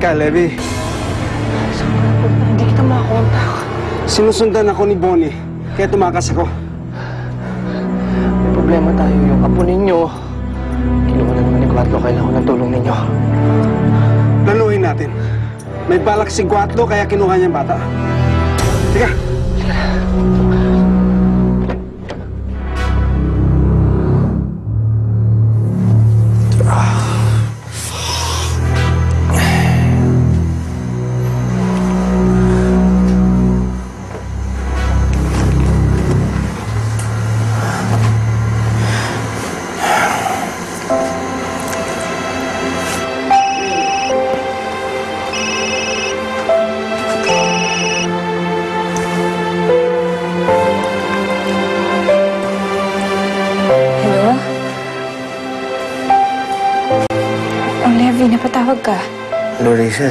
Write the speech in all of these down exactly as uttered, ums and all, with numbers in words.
ka, Levi. Hindi kita makakontak. Sinusundan ako ni Bonnie, kaya tumakas ako. May problema tayo. Yung apo ninyo, kinuha na naman ni Guatlo. Kailangan ng tulong ninyo. Planuhin natin. May balak si Guatlo, kaya kinuha niya yung bata. Sige. Napatawag ka? Hello, Rachel.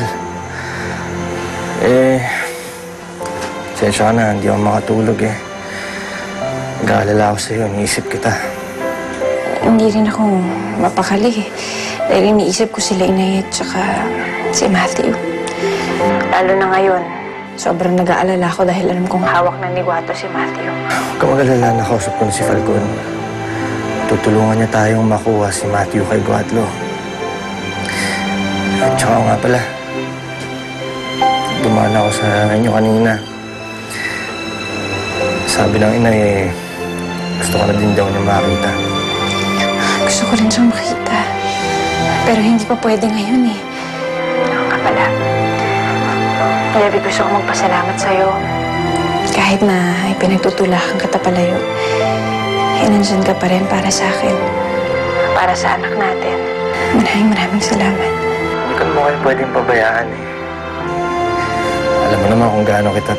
Eh, sensya ka na, hindi ako makatulog eh. Nag-aalala ako sa'yo, iniisip kita. Hindi rin ako mapakali eh. Dahil iniisip ko sila Inay at saka si Matthew. Lalo na ngayon, sobrang nag-aalala ko dahil alam kong hawak na ni Guatlo si Matthew. Huwag ka mag-alala, nakausap ko na si Falcon. Tutulungan niya tayong makuha si Matthew kay Guatlo. Tsaka nga pala, dumaan ako sa inyo kanina. Sabi ng ina eh, gusto ko na din daw niya makita. Gusto ko rin siyang makita. Pero hindi pa pwede ngayon eh. Ano ka pala? Levi, gusto ko magpasalamat sa'yo. Kahit na ipinagtutulakan ka tapalayo, eh, nandyan ka pa rin para sa akin. Para sa anak natin. Maraming maraming salamat. Hindi ko mo kayo pwedeng pabayaan eh. Alam mo naman kung gaano kita...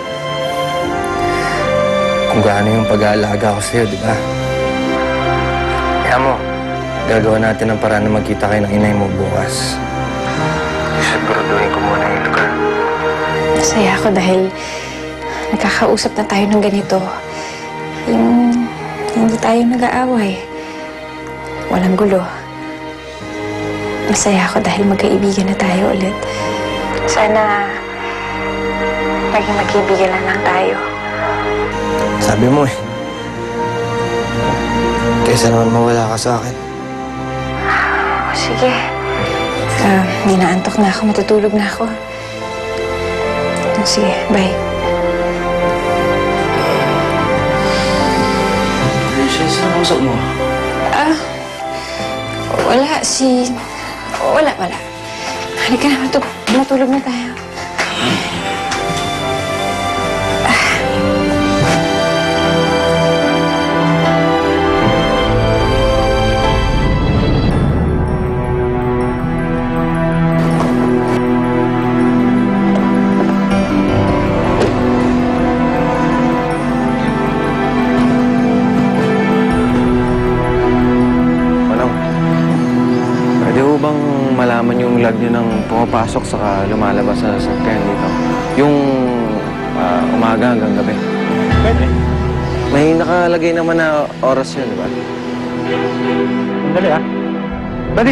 kung gaano yung pag-aalaga ko sa'yo, di ba? Kaya mo, gagawa natin ang paraan na magkita kayo ng inay mo bukas. Siguraduhin ko muna yung lugar. Masaya ako dahil nakakausap na tayo ng ganito. Yung hindi tayo nag-aaway. Walang gulo. Masaya ako dahil magkaibigan na tayo ulit. Sana maging magkaibigan na lang tayo. Sabi mo eh. Kaysa naman mawala ka sa akin. Oh, sige. Uh, hindi na antok na ako. Matutulog na ako. Sige, bye. Rachel, saan ang usap mo? Ah, wala. Si... Wala, wala. Halika na, matulog, matulog na tayo. Malaman yung lag nyo ng pumapasok saka lumalabas sa sasakyan dito. Yung uh, umaga hanggang gabi. Pwede. May nakalagay naman na oras yun, di ba? Sandali ah. Buddy!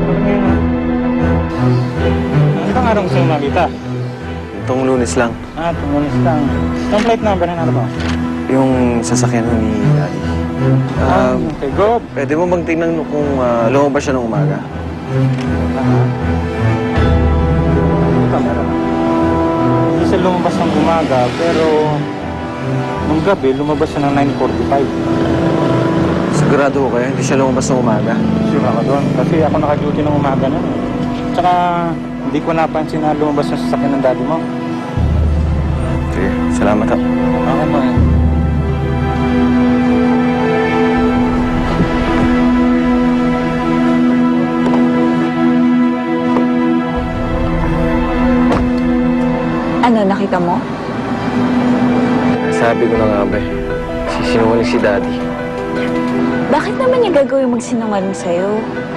Ano bang araw gusto mong makita? Itong Lunes lang. Ah, itong Lunes lang. Itong plate number na ano ba? Yung sasakyan mo ni Daddy. Uh, ah, okay, go. Pwede mo bang tingnan kung uh, lumabas siya ng umaga? Uh-huh. Ito, meron. Hindi siya lumabas ng umaga, pero nung gabi, lumabas siya ng nine forty-five. Sigurado ko kayo, hindi siya lumabas ng umaga? Sure ako doon, kasi ako naka-duty ng umaga nun. Tsaka, hindi ko napansin na lumabas yung sasakyan ng daddy mo. Sige, salamat ha. Okay mo eh. Ano, nakita mo? Sabi ko na nga ba, sisinungaling si Daddy. Bakit naman niya gagawin magsinungaling sa'yo?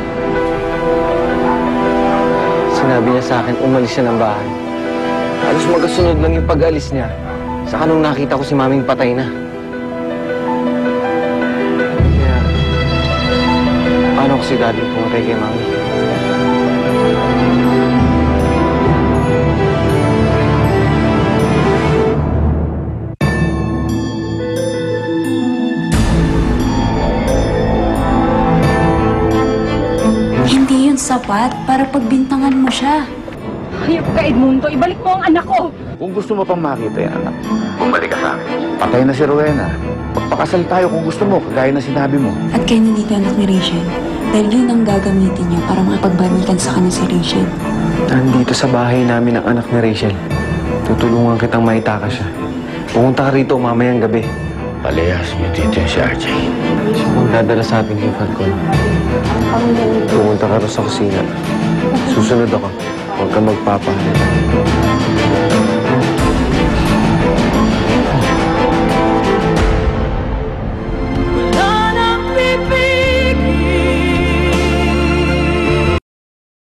Sinabi niya sa akin, umalis siya ng bahay. Halos magkasunod lang yung pag-alis niya. Saka nung nakita ko si Maming patay na. Kaya, paano ko si Daddy pumatay kay Mami? sapat para pagbintangan mo siya. Hayop ka, Edmundo. Ibalik mo ang anak ko. Kung gusto mo pang makita yan, anak, bumalik ka sa akin. Patay na si Rowena. Magpakasal tayo kung gusto mo, kagaya na sinabi mo. At kaya nandito anak ni Rachel. Dahil yun ang gagamitin niya para makipagbalikan sa kanya si Rachel. Nandito sa bahay namin ang anak ni Rachel. Tutulungan kitang maitaka siya. Pumunta ka rito mamayang gabi. Palehas niyo dito yung si R J. Siya magdadala sa ating kay Falcon. Pumunta ka rin sa kusina. Susunod ako. Huwag ka magpapahalit.